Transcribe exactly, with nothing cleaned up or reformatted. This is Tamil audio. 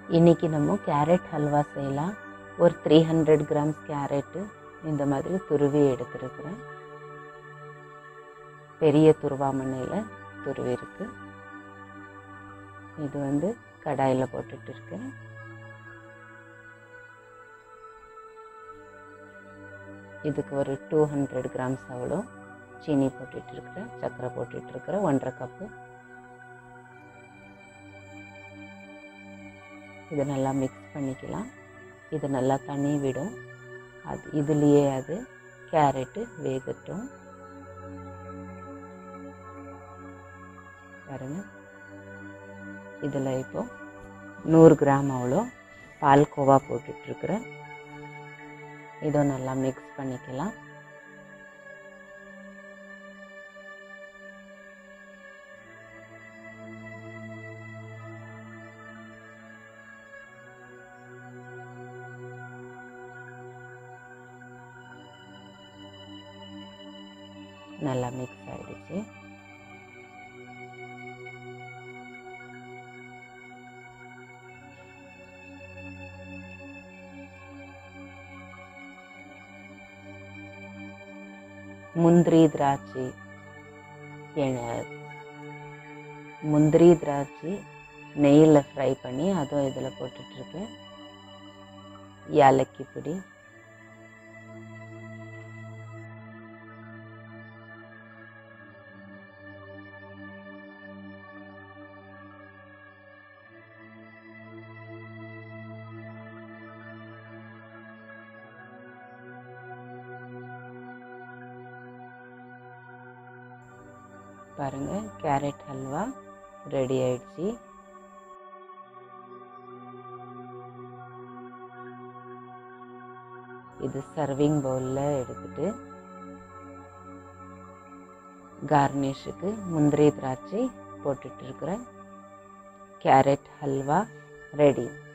இன்றைக்கி நம்ம கேரட் ஹல்வா செய்யலாம். ஒரு த்ரீ ஹண்ட்ரட் கிராம்ஸ் கேரட்டு இந்த மாதிரி துருவி எடுத்துருக்குறேன். பெரிய துருவாமண்ணையில் துருவி இருக்கு. இது வந்து கடாயில் போட்டுட்டு இருக்கேன். இதுக்கு ஒரு டூ ஹண்ட்ரட் கிராம்ஸ் அவ்வளோ சீனி போட்டுட்ருக்குறேன், சர்க்கரை போட்டுட்ருக்குறேன், ஒன்றரை கப்பு. இதை நல்லா மிக்ஸ் பண்ணிக்கலாம். இது நல்லா தண்ணி விடும். அது இதுலேயே அது கேரட்டு வேகட்டும். பாருங்க, இதில் இப்போ நூறு கிராம் அவ்வளோ பால்கோவா போட்டுட்ருக்குறேன். இதை நல்லா மிக்ஸ் பண்ணிக்கலாம். நல்லா மிக்ஸ் ஆகிடுச்சு. முந்திரி திராட்சை முந்திரி திராட்சை நெய்யில் ஃப்ரை பண்ணி அதுவும் இதில் போட்டுட்ருக்கேன். ஏலக்கி பொடி, பாருங்க கேரட் ஹல்வா ரெடி ஆயிடுச்சு. இது சர்விங் பவுலில் எடுத்துட்டு கார்னிஷுக்கு முந்திரி திராட்சை போட்டுட்டு இருக்கிறேன். Carrot halwa ready.